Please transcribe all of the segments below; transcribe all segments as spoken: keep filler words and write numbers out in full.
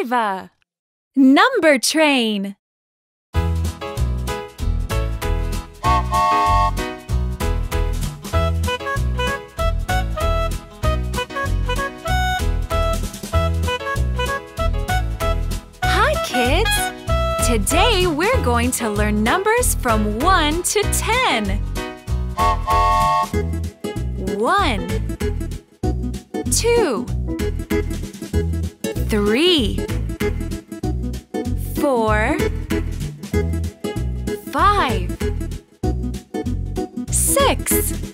Ava. Number train. Hi, kids. Today we're going to learn numbers from one to ten. One, two, three, four, five, six,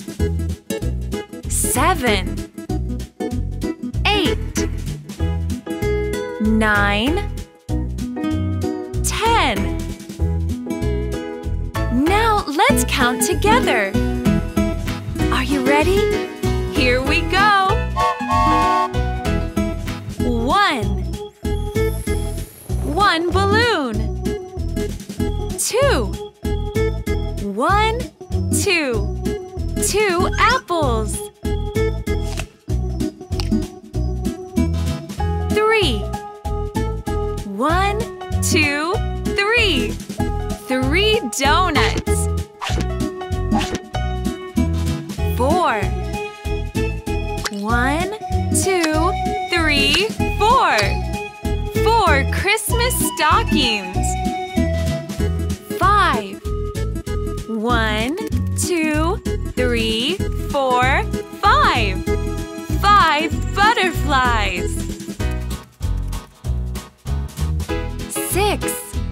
seven, eight, nine, ten. Now let's count together. Are you ready? Here we go. One. One balloon. Two. One, two. Two apples. Three. One, two, three. Three donuts. Four. One, two, three, four. Four Christmas stockings. Five. One, two, three, four, five. Five butterflies. Six.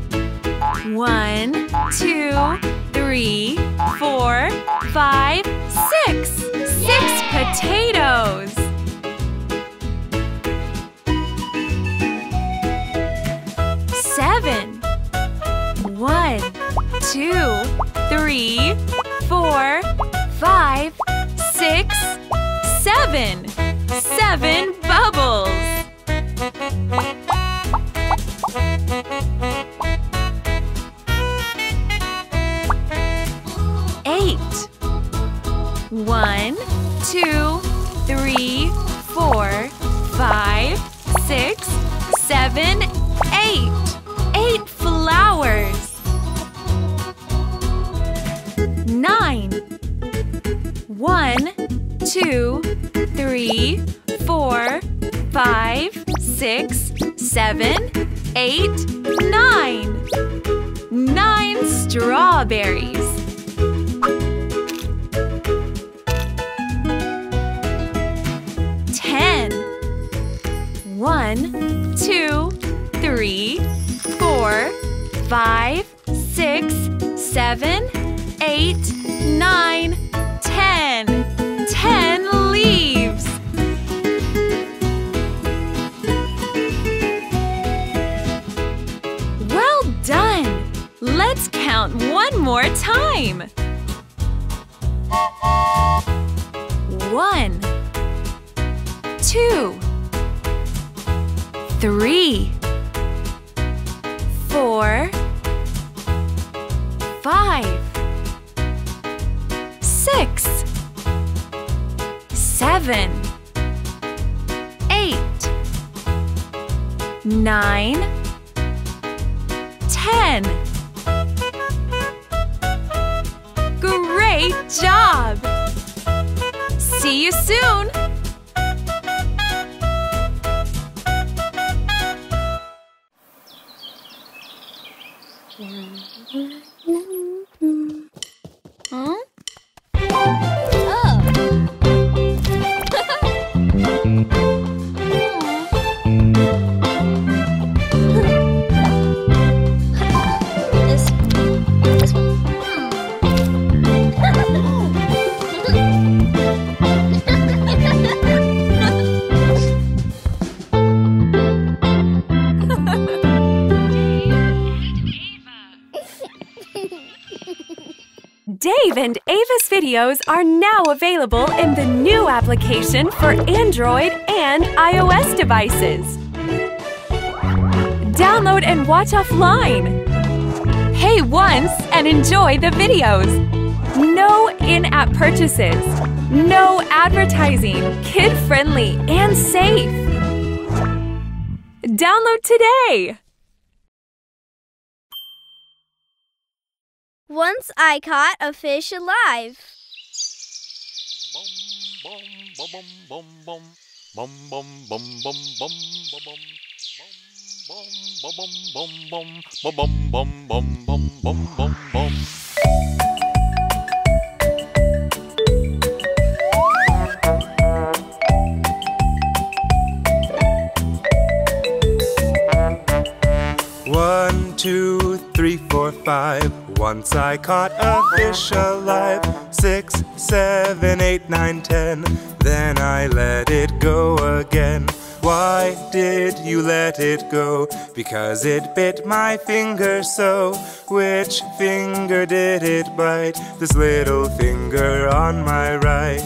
One, two, three, four, five, six. Six potatoes. Seven. One, two, three, four, five, six, seven. Seven bubbles. Eight. One, two, three, four, five, six, seven, eight. Eight flowers. Nine. One, two, three, four, five, six, seven, eight, nine. Nine strawberries. Ten. One, two, three, four, five, six, seven, eight, nine, ten. Ten leaves. Well done! Let's count one more time. One, two, three, four, five, six, seven, eight, nine, ten. Great job! See you soon! Huh? Dave and Ava's videos are now available in the new application for Android and iOS devices. Download and watch offline. Pay once and enjoy the videos. No in-app purchases. No advertising. Kid-friendly and safe. Download today! Once I caught a fish alive. One, two, three, four, five. Once I caught a fish alive. Six, seven, eight, nine, ten. Then I let it go again. Why did you let it go? Because it bit my finger so. Which finger did it bite? This little finger on my right.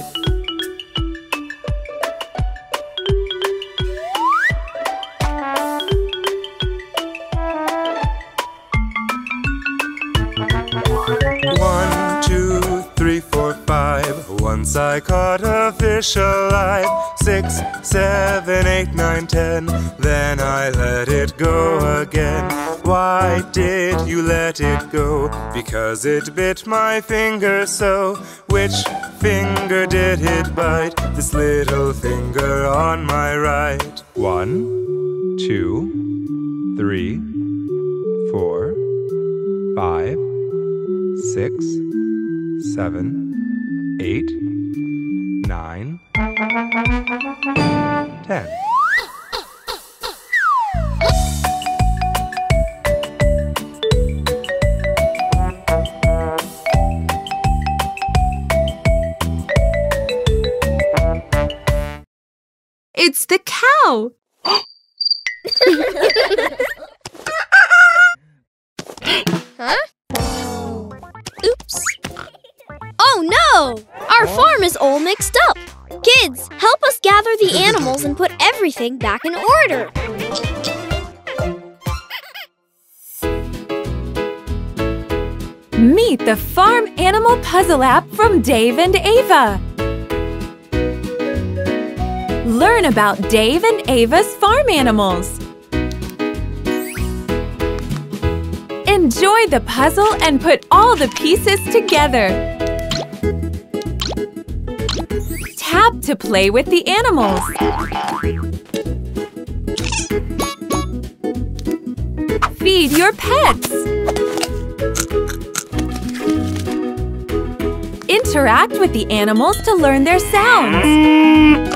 One, two, three, four, five. Once I caught a fish alive. Six, seven, eight, nine, ten. Then I let it go again. Why did you let it go? Because it bit my finger so. Which finger did it bite? This little finger on my right. One, two, three, four, five, six, seven, eight, nine, ten. It's the cow! Huh? Oops. Oh no! Our farm is all mixed up. Kids, help us gather the animals and put everything back in order. Meet the Farm Animal Puzzle app from Dave and Ava. Learn about Dave and Ava's farm animals. Enjoy the puzzle and put all the pieces together. Tap to play with the animals. Feed your pets. Interact with the animals to learn their sounds.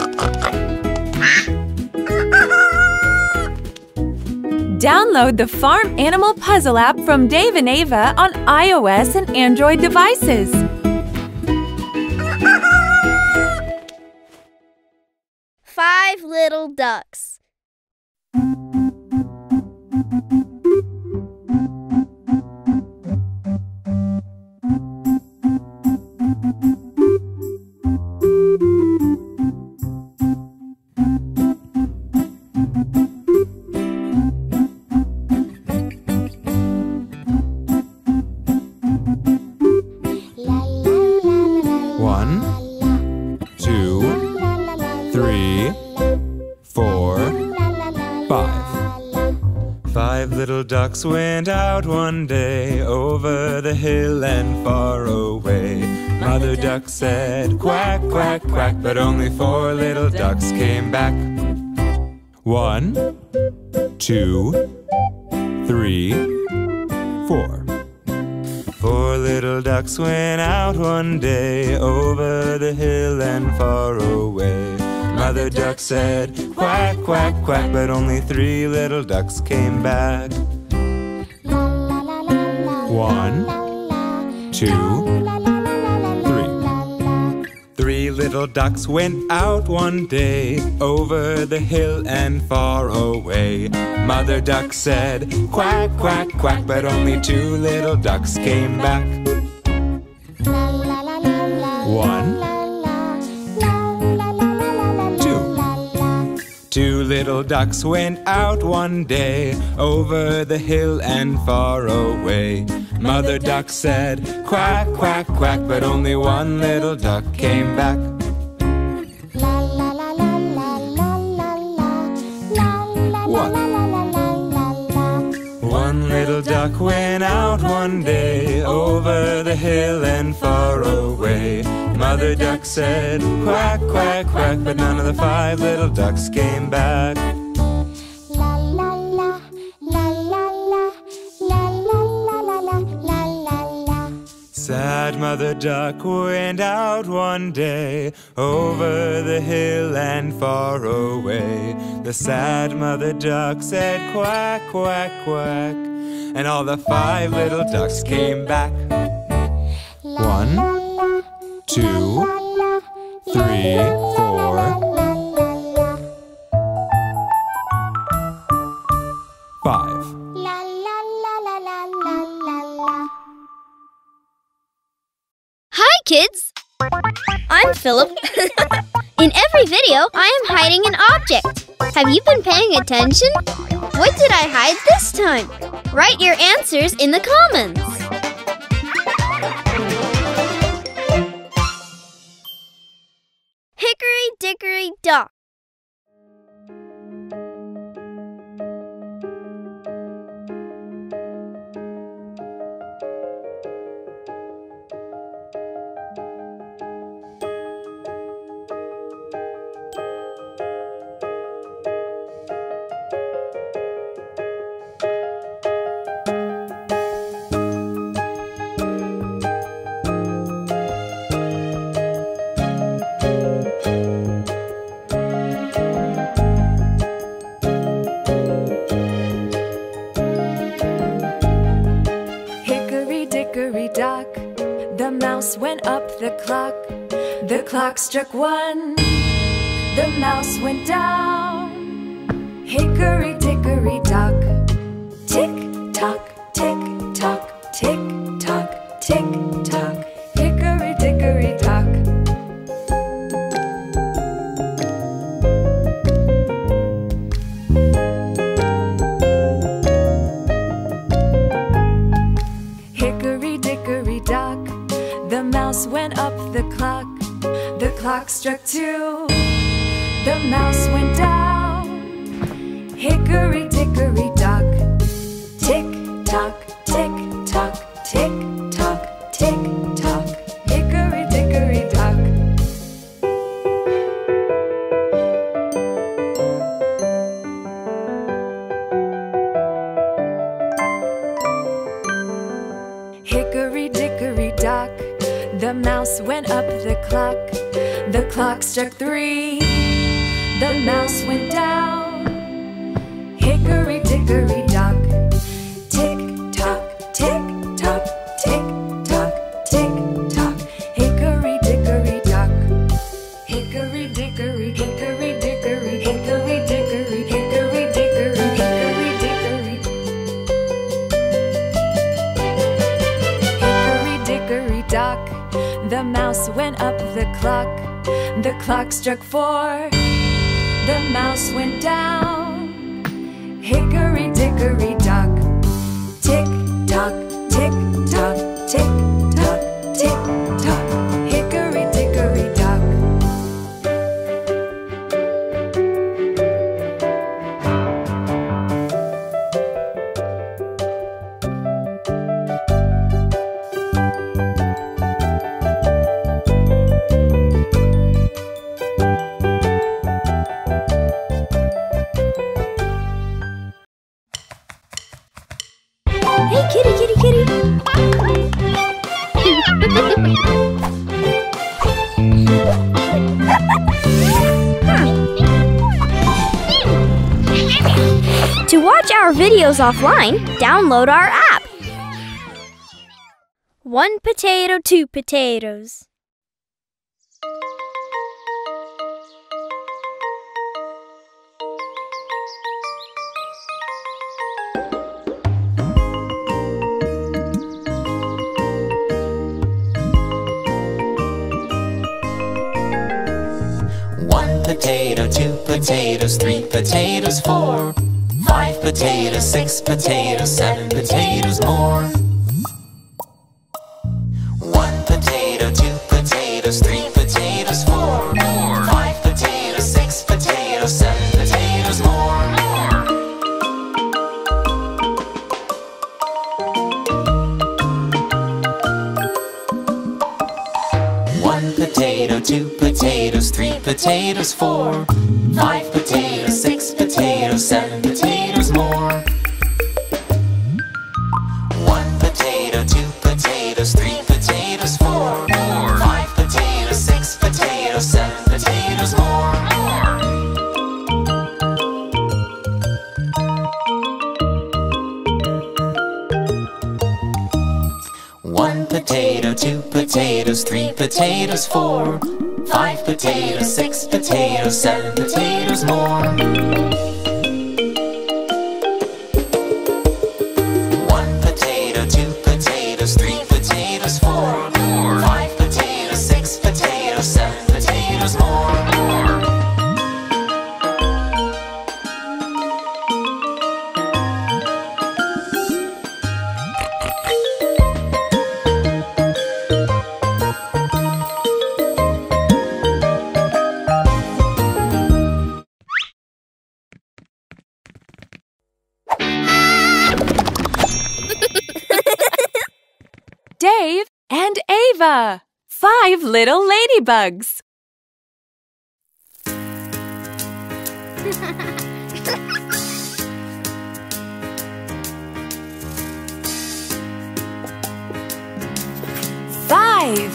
Download the Farm Animal Puzzle app from Dave and Ava on iOS and Android devices. Five Little Ducks. Five little ducks went out one day over the hill and far away. Mother duck said quack, quack, quack, but only four little ducks came back. One, two, three, four. Four little ducks went out one day over the hill and far away. Mother duck said quack, quack, quack, but only three little ducks came back. One, two, three. Three little ducks went out one day over the hill and far away. Mother duck said quack, quack, quack, but only two little ducks came back. One, two little ducks went out one day over the hill and far away. Mother duck said quack, quack, quack, but only one little duck came back. One, duck went out one day over the hill and far away. Mother duck said quack, quack, quack, but none of the five little ducks came back. La la la, la la la, la la la la la la la la. Sad Mother Duck went out one day over the hill and far away. The sad Mother Duck said quack, quack, quack, and all the five little ducks came back. One, two, three, four, five. La la la la la la la la. Hi, kids! I'm Philip. In every video, I am hiding an object. Have you been paying attention? What did I hide this time? Write your answers in the comments. Hickory, dickory, dock. The mouse went up the clock. The clock struck one. The mouse went down. Hickory dickory dock. Tick tock, tick tock, tick tock, tick tock. Hickory dickory dock. Hickory dickory dock. The mouse went up the clock. The clock struck two. The mouse went down. Hickory dickory dock. Tick tock, tick tock, tick tock, tick tock. Hickory dickory dock. Hickory dickory dock. The mouse went up the clock. The clock struck three. The mouse went down. Hickory dickory dock. Tick tock, tick tock, tick tock, tick tock. Hickory dickory dock. Hickory dickory, hickory dickory, hickory dickory, hickory dickory, hickory dickory. Hickory dickory dock. The mouse went up the clock. The clock struck four. The mouse went down. Hickory dickory dock. Tick tock, tick tock, tick tock, tick tock. Hickory dickory dock. Hey, kitty, kitty, kitty. To watch our videos offline, download our app. One potato, two potatoes. Potato, two potatoes, three potatoes, four, five potatoes, six potatoes, seven potatoes more. One potato, two potatoes, three potatoes, four, five potatoes, six potatoes, seven potatoes more. potatoes, four. Five potatoes, six potatoes, seven potatoes more. One potato, two potatoes, three potatoes, four. Five potatoes, six potatoes, seven potatoes more. One potato, two potatoes, three potatoes, four. Five potatoes, six potatoes, seven potatoes more. One potato, two potatoes, three potatoes, four. Five potatoes, six potatoes, seven potatoes more. Dave and Ava, Five Little Ladybugs. Five.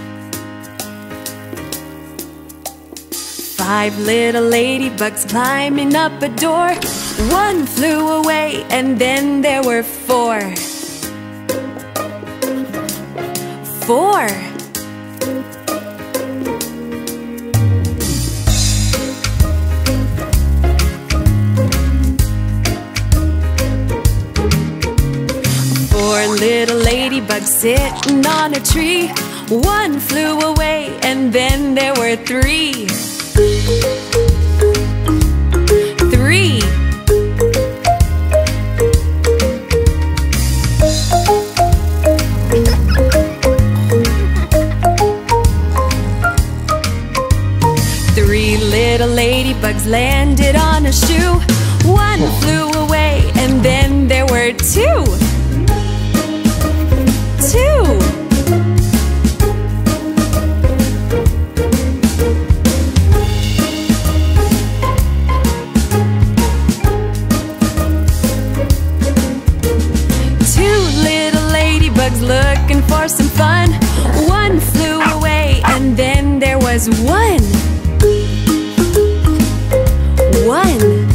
Five little ladybugs climbing up a door. One flew away and then there were four. Four. Four little ladybugs sitting on a tree. One flew away and then there were three. Three. Three little ladybugs landed on a shoe. One flew away and then there were two. Two. Two little ladybugs looking for some fun. One flew away and then there was one. One.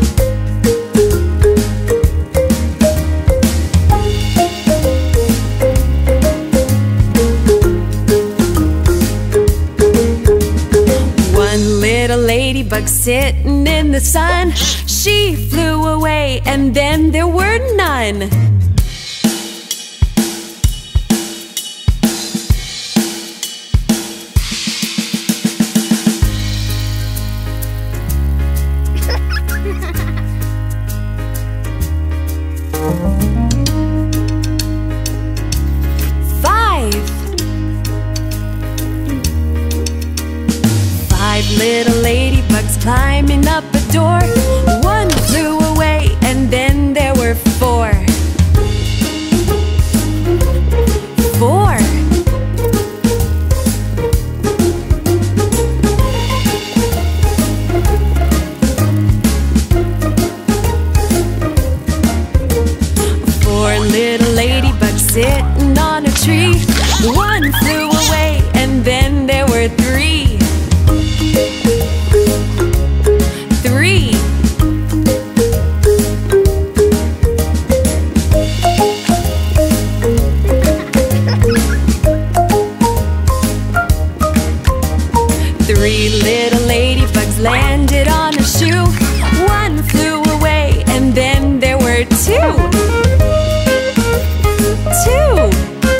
One little ladybug sitting in the sun. She flew away and then there were none. Little ladybugs climbing up a door. One flew away and then there were four. Four. Four little ladybugs sitting on a tree. One flew away and then there were three. Three. Three little ladybugs landed on a shoe. One flew away and then there were two. Two.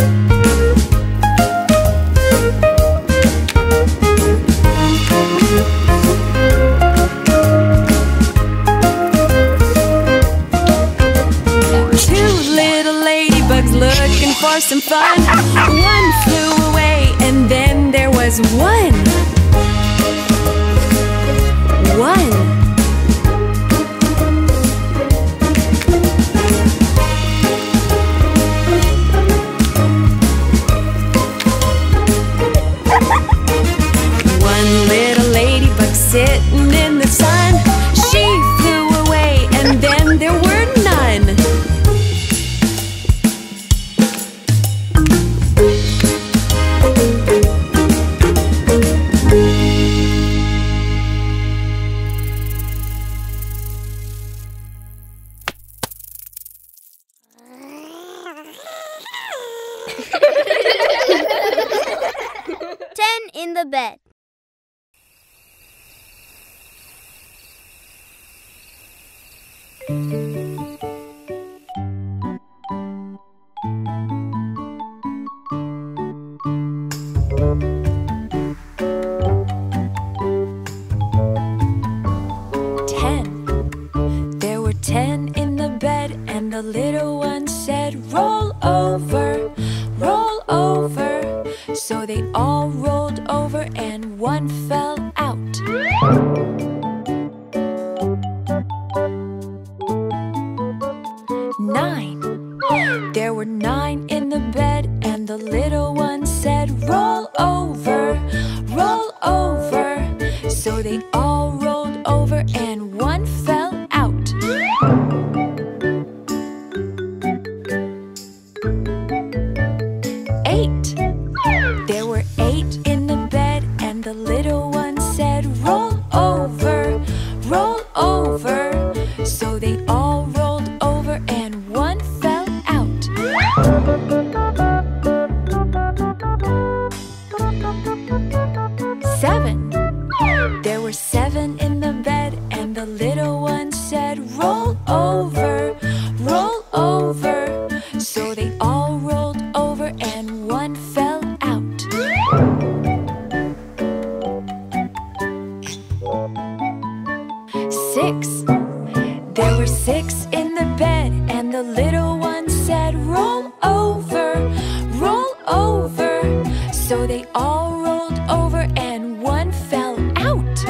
Looking for some fun. One flew away and then there was one. One. One little lady the bed. Ten in the bed, and the little one said, roll over, roll over. So they all rolled over and one fell out. Nine. There were nine in the bed, and the little one said, roll over, roll over. So they all rolled over and one fell out. Eight. There were eight in the bed, and the little one said, roll over, roll over. So they all rolled over and one fell out. Seven. There were seven in the bed, and the little one said, roll over, roll over. So they all rolled over and one fell out. Six. There were six in the bed, and the little one said, roll over, roll over. So they all rolled over and one fell out.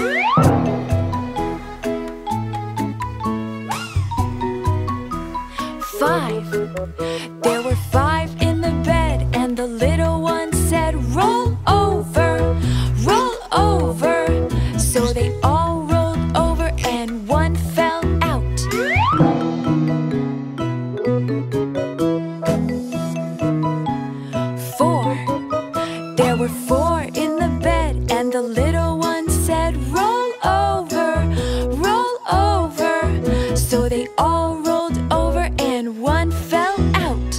Five. There were five in the bed, and the little one said, roll over, roll over. So they all rolled over and one fell out. Four. There were four in the bed, and the little one said, roll over, roll over. So they all rolled over and one fell out.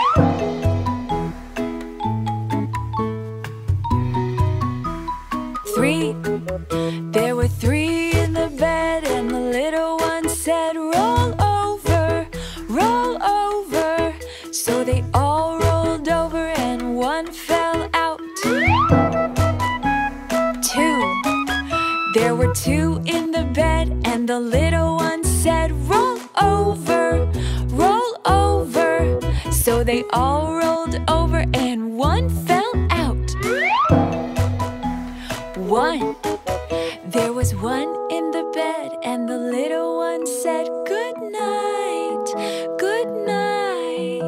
Three. There were three in the bed, and the little one said, roll over, roll over. So they all rolled over and one fell out. Two. There were two in the bed, and the little one said, roll over, roll over. So they all rolled over and one fell out. One. There was one in the bed, and the little one said, good night, good night.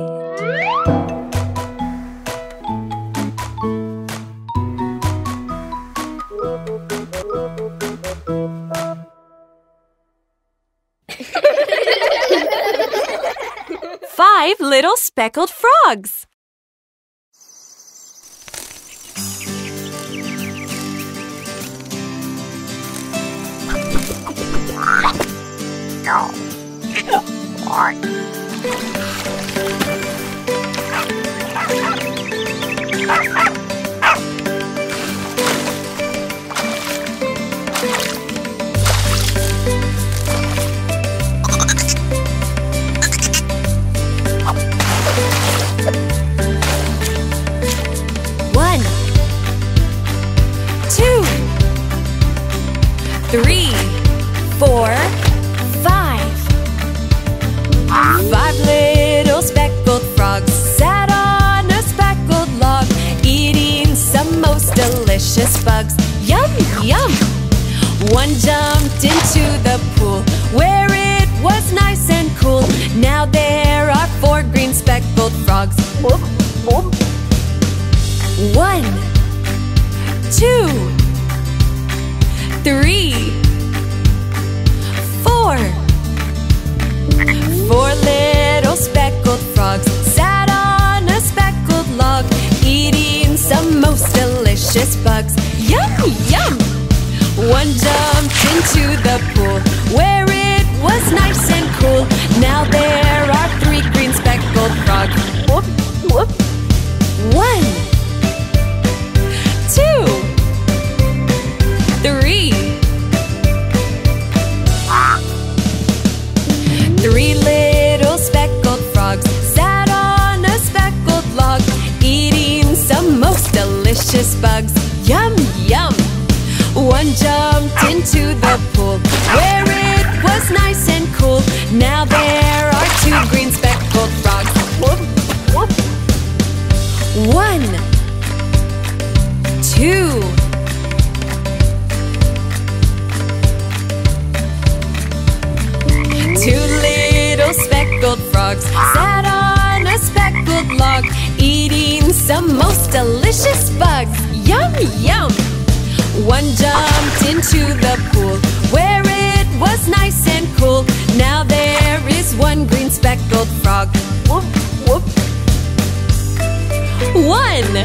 Five Little Speckled Frogs. One, two, three, four, five. Five little speckled frogs sat on a speckled log, eating some most delicious bugs. Yum, yum! One jumped into the pool where it was nice and cool. Now there are four green speckled frogs. Whoop, whoop. One, two, three, four. Four little speckled frogs sat on a speckled log, eating some most delicious bugs. Yum, yum! One jumped into the pool where it was nice and cool. Now there are three green speckled frogs. Whoop, whoop. One, two, bugs. Yum, yum. One jumped into the pool where it was nice and cool. Now there are two green speckled frogs. Whoop, whoop. One, two. Two little speckled frogs sat on a speckled log, eating some most delicious bugs. Yum, yum. One jumped into the pool where it was nice and cool. Now there is one green speckled frog. Whoop, whoop. One.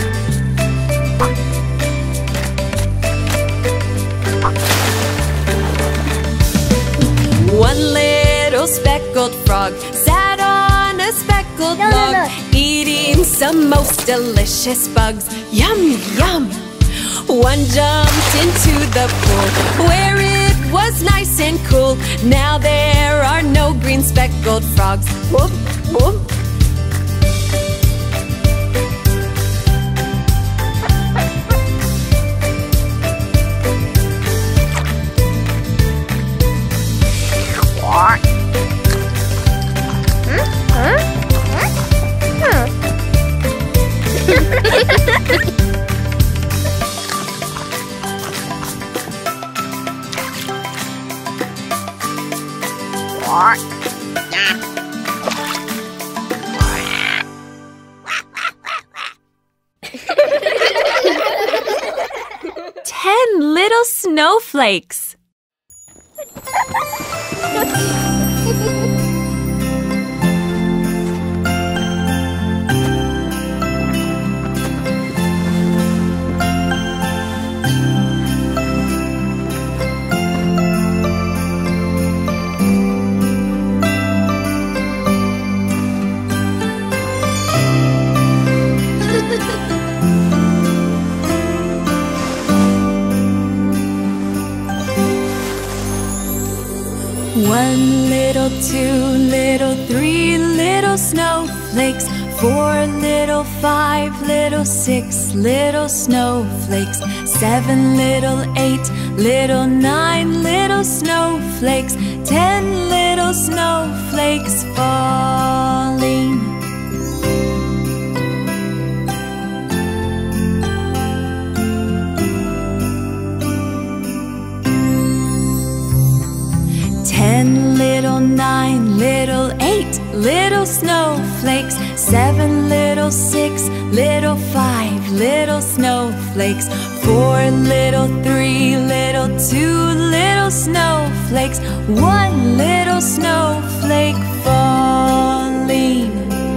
One little speckled frog sat on a speckled No, no, log, no. eating some most delicious bugs. Yum, yum. One jumped into the pool where it was nice and cool. Now there are no green speckled frogs. Whoop, whoop. Ten little snowflakes. One little, two little, three little snowflakes. Four little, five little, six little snowflakes. Seven little, eight little, nine little snowflakes. Ten little snowflakes falling. Ten little, nine little, eight little snowflakes. Seven little, six little, five little snowflakes. Four little, three little, two little snowflakes. One little snowflake falling.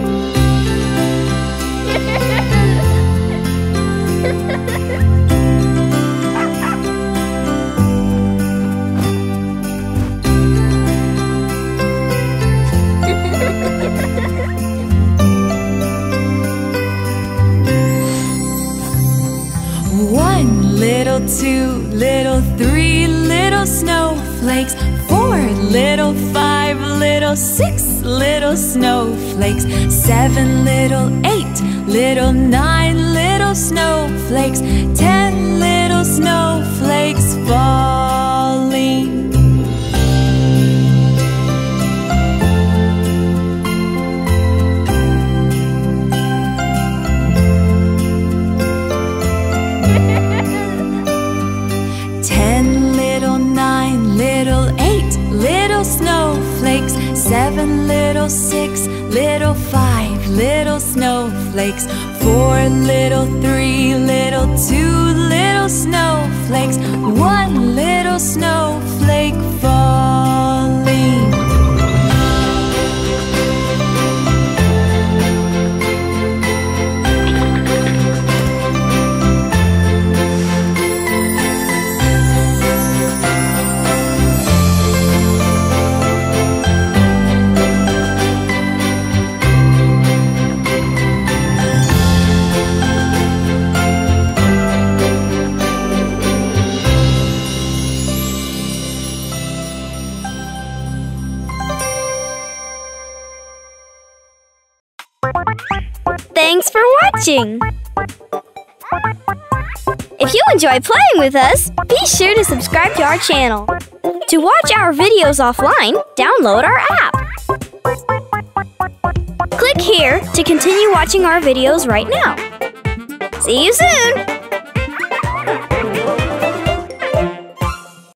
One little, two little, three little snowflakes. Four little, five little, six little snowflakes. Seven little, eight little, nine little snowflakes. Ten little snowflakes falling. Snowflakes. Seven little, six little, five little snowflakes. Four little, three little, two little snowflakes. One little snowflake falling. Thanks for watching! If you enjoy playing with us, be sure to subscribe to our channel. To watch our videos offline, download our app. Click here to continue watching our videos right now. See you soon!